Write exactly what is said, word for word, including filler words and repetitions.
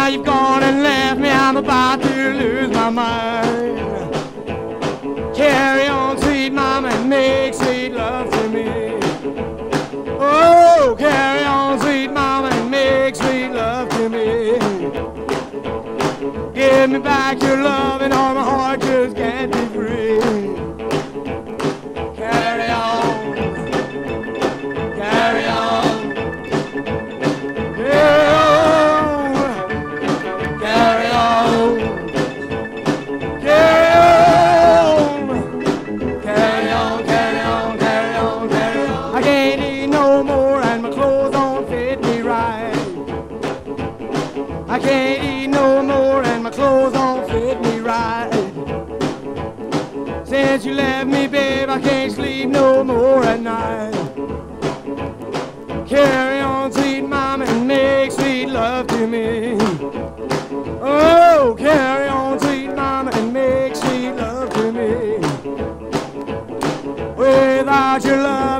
Now you've gone and left me, I'm about to lose my mind. Carry on, sweet mama, and make sweet love to me. Oh, carry on, sweet mama, and make sweet love to me. Give me back your love and all my heart just can't be free. Carry on, carry on, carry on, carry on, carry on, carry on, carry on, carry on, carry on. I can't eat no more and my clothes don't fit me right. I can't eat no more and my clothes don't fit me right. Since you left me, babe, I can't sleep no more at night. Carry on, sweet mama, and make sweet love to me. Oh, carry on, sweet mama, and make sweet love to me. Without your love